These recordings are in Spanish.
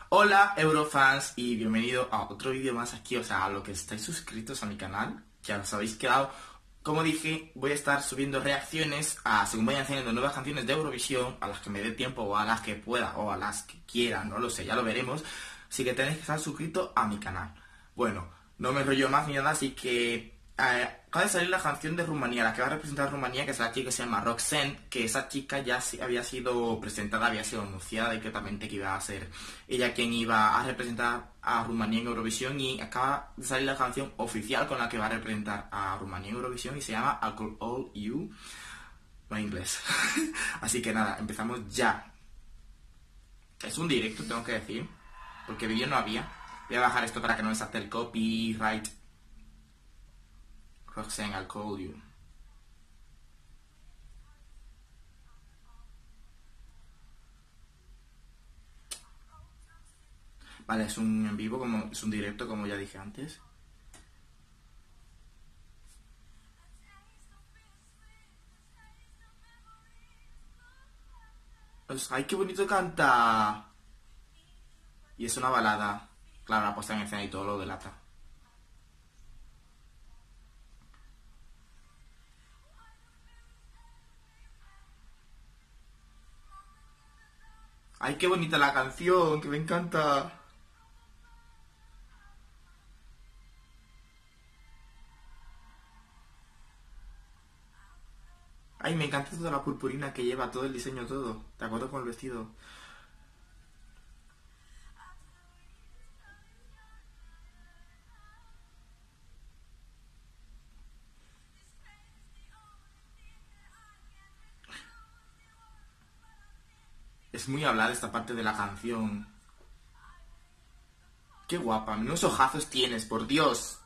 Hola Eurofans y bienvenido a otro vídeo más aquí, o sea, a lo que estáis suscritos a mi canal, ya os habéis quedado. Como dije, voy a estar subiendo reacciones a según vayan saliendo nuevas canciones de Eurovisión, a las que me dé tiempo o a las que pueda o a las que quiera, no lo sé, ya lo veremos. Así que tenéis que estar suscritos a mi canal. Bueno, no me enrollo más ni nada, así que acaba de salir la canción de Rumanía, la que va a representar a Rumanía, que es la chica que se llama Roxanne, que esa chica ya había sido presentada, había sido anunciada directamente que iba a ser ella quien iba a representar a Rumanía en Eurovisión, y acaba de salir la canción oficial con la que va a representar a Rumanía en Eurovisión y se llama I Call All You. No inglés. Así que nada, empezamos ya. Es un directo, tengo que decir, porque vídeo no había. Voy a bajar esto para que no me salte el copyright. Roxanne, I'll call you. Vale, es un en vivo, es un directo, como ya dije antes. ¡Ay, qué bonito canta! Y es una balada. Claro, la puesta en escena y todo lo delata. ¡Ay, qué bonita la canción! ¡Que me encanta! ¡Ay, me encanta toda la purpurina que lleva, todo el diseño, todo! ¿De acuerdo con el vestido? Es muy hablada esta parte de la canción. ¡Qué guapa! ¡Menudos ojazos tienes, por Dios!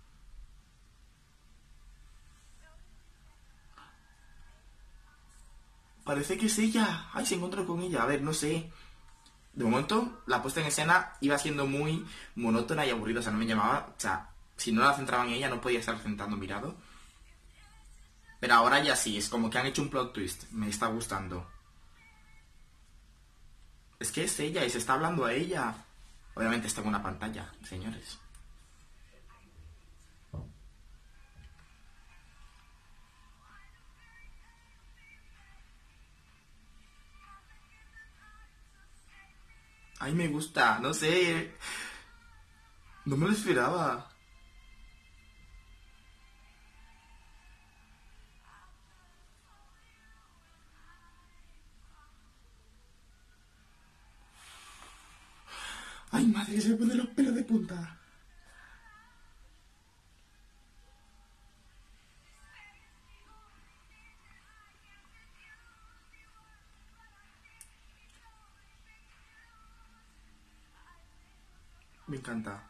Parece que es ella. ¡Ay, se encontró con ella! A ver, no sé. De momento, la puesta en escena iba siendo muy monótona y aburrida. O sea, no me llamaba... O sea, si no la centraba en ella, no podía estar centrando mirado. Pero ahora ya sí, es como que han hecho un plot twist. Me está gustando. Es que es ella y se está hablando a ella. Obviamente está en una pantalla, señores. Ay, me gusta, no sé. No me lo esperaba. Ay, madre, se me ponen los pelos de punta. Me encanta.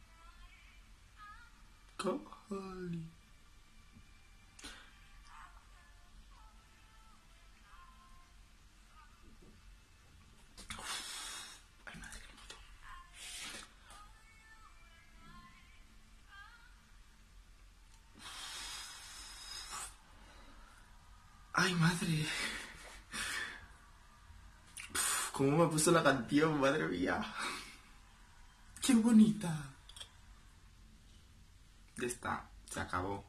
Cojoli. Ay, madre, qué bonito. Ay, madre. ¿Cómo me puso la canción, madre mía? ¡Qué bonita! Ya está, se acabó.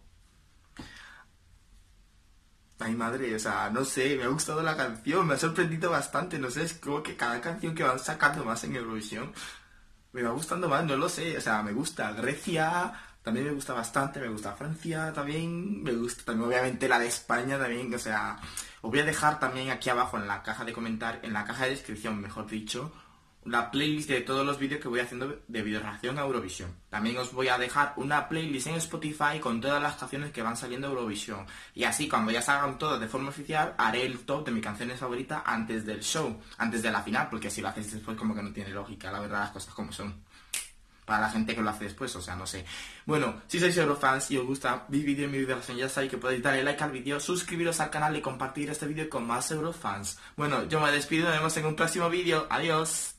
Ay, madre, o sea, no sé, me ha gustado la canción, me ha sorprendido bastante, no sé, es como que cada canción que van sacando más en Eurovisión me va gustando más, no lo sé, o sea, me gusta Grecia, también me gusta bastante, me gusta Francia también, me gusta también obviamente la de España también, o sea, os voy a dejar también aquí abajo en la caja de comentar, en la caja de descripción, mejor dicho, la playlist de todos los vídeos que voy haciendo de video reacción a Eurovisión. También os voy a dejar una playlist en Spotify con todas las canciones que van saliendo a Eurovisión. Y así, cuando ya salgan todas de forma oficial, haré el top de mis canciones favoritas antes del show, antes de la final, porque si lo hacéis después como que no tiene lógica, la verdad, las cosas como son. Para la gente que lo hace después, o sea, no sé. Bueno, si sois Eurofans y os gusta mi vídeo y mi video reacción, ya sabéis que podéis darle like al vídeo, suscribiros al canal y compartir este vídeo con más Eurofans. Bueno, yo me despido, nos vemos en un próximo vídeo. Adiós.